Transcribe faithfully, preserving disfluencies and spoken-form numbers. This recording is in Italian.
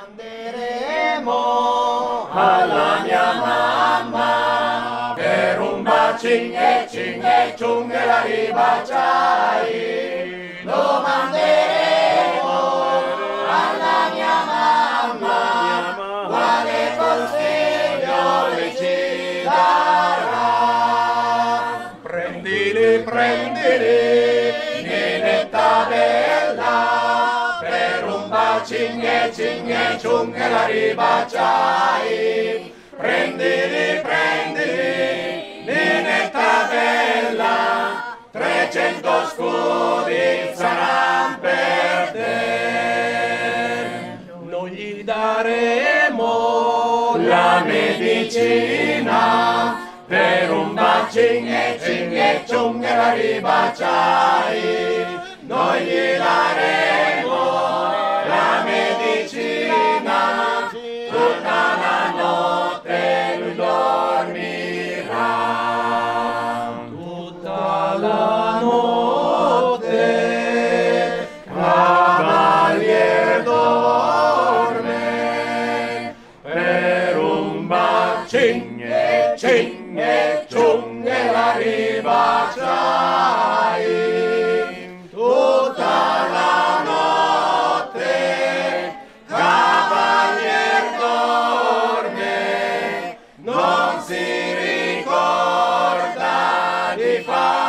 manderemo alla mia mamma per un bacino e cinque ciunghe la ribaciai. Lo manderemo alla mia mamma, quale consiglio le ci darà. Prendili, prendili, ninetta bella, per un bacino e cinque ciunghe la ribaciai. Prendili, prendili, ninetta bella, trecento scudi saranno per te. Noi gli daremo la medicina per un bacino e cinque ciunghe la ribaciai. Noi gli daremo la medicina, tutta la notte lui dormirà. Tutta la notte cavalier dorme, per un bacino e cinque ciunghe la ribaciai. Tutta la notte cavalier dorme, non si ricorda di fare